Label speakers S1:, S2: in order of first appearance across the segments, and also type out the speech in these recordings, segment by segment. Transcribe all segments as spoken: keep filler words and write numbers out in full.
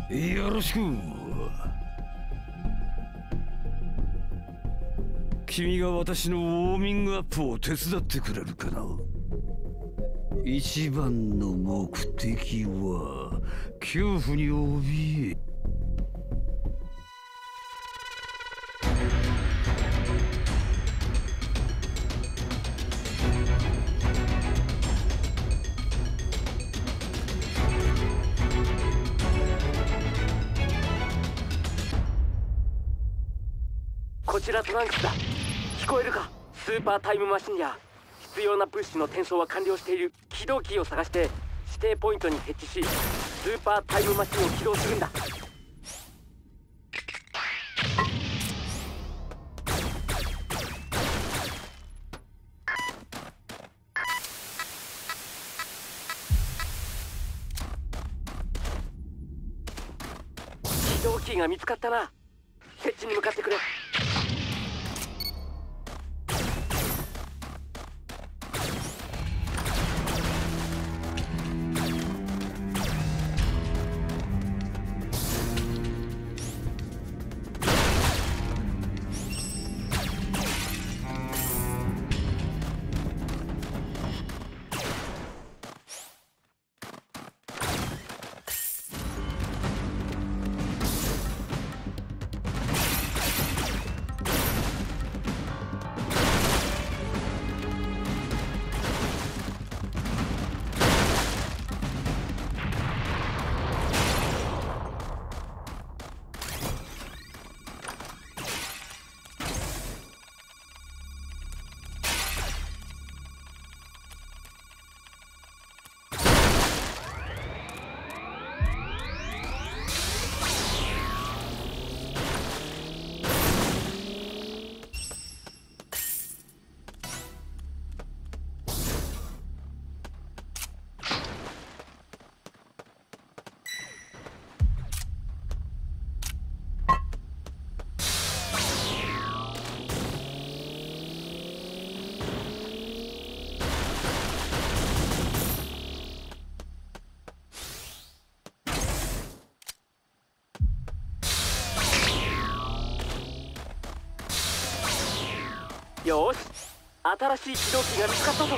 S1: よろしく。君が私のウォーミングアップを手伝ってくれるかな。一番の目的は恐怖に怯え
S2: こちらトランクスだ。聞こえるか？スーパータイムマシンや必要な物資の転送は完了している。起動キーを探して指定ポイントに設置し、スーパータイムマシンを起動するんだ。起動キーが見つかったな。設置に向かってくれ。よし、新しい起動キーが見つかったぞ。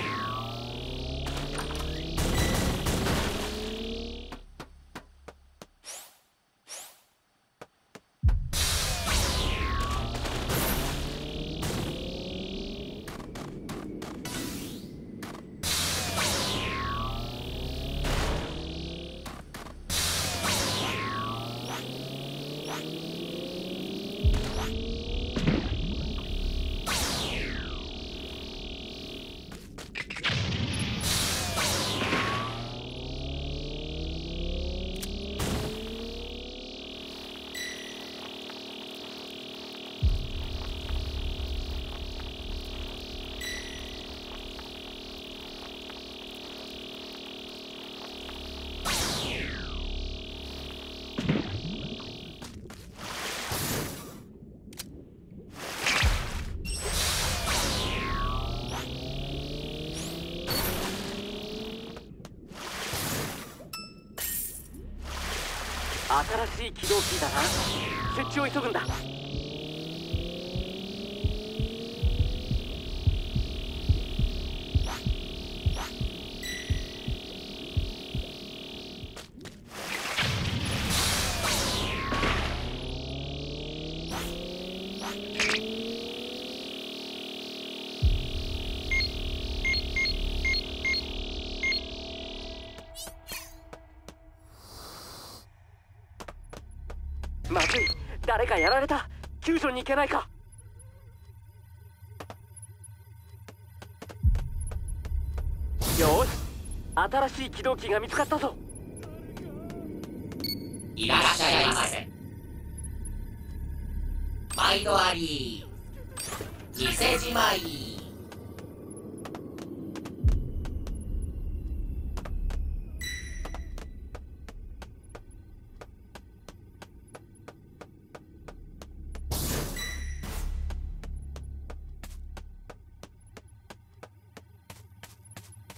S2: 新しい起動キーだな。設置を急ぐんだ。まずい、誰かやられた。救助に行けないか。よし、新しい起動キーが見つかったぞ。
S3: いらっしゃいませ。毎度あり、店じまい。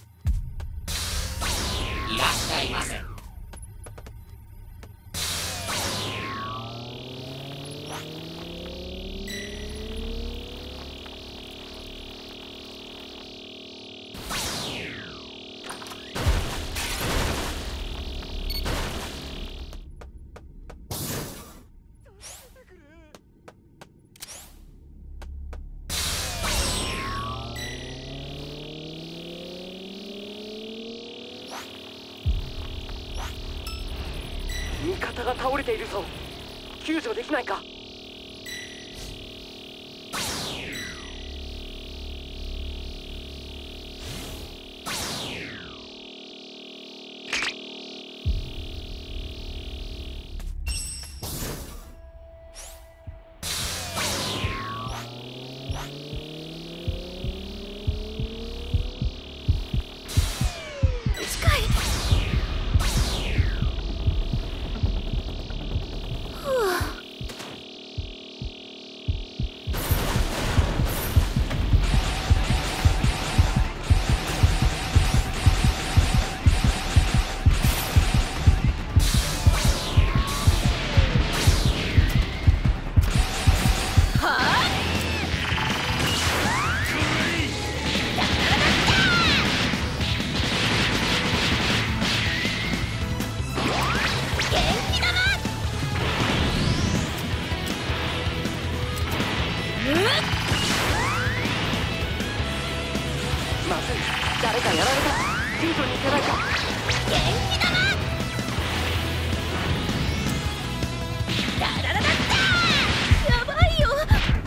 S3: いらっしゃいませ。
S2: 味方が倒れているぞ。救助できないか。まずい、誰かやられた。救助に行けないか。元気だな。ダララだった。やばいよ。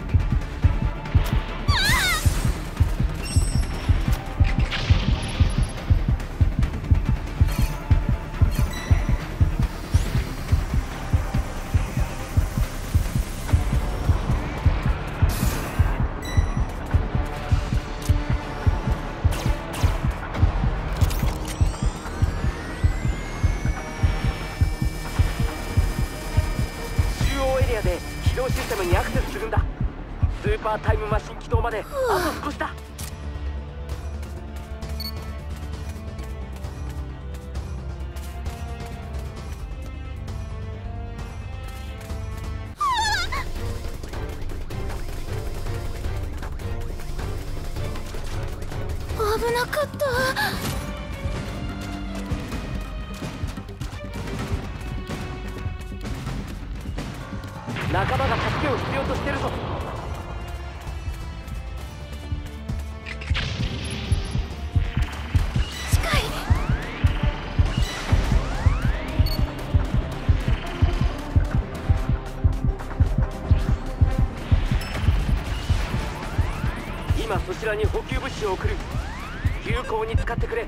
S2: 起動システムにアクセスするんだ。スーパータイムマシン起動まであと少しだ。
S4: 危なかった。
S2: 仲間が助けを必要としてるぞ。
S4: 近い。
S2: 今そちらに補給物資を送る。有効に使ってくれ。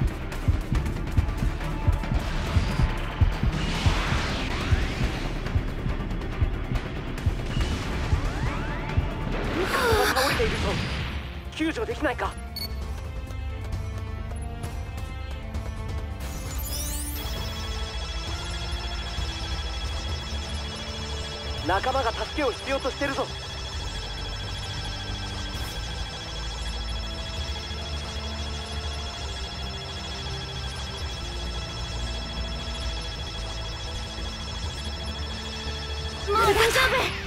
S2: 倒れているぞ。救助できないか。仲間が助けを必要としてるぞ。
S4: もう大丈夫。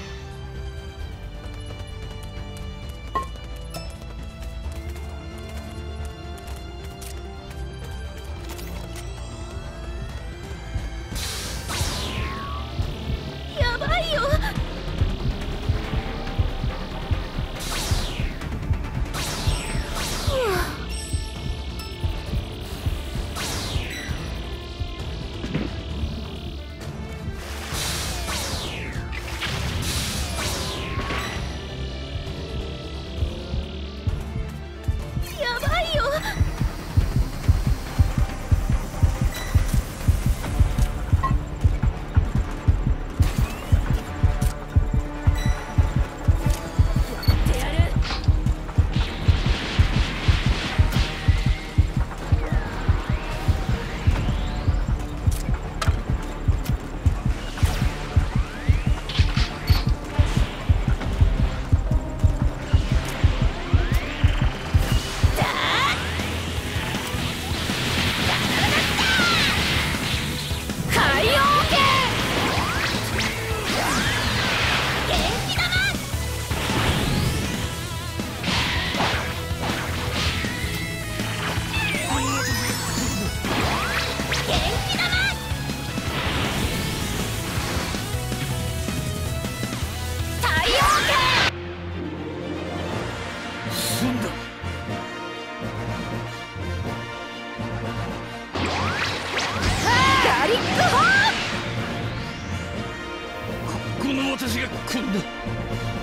S1: 私が来んだ。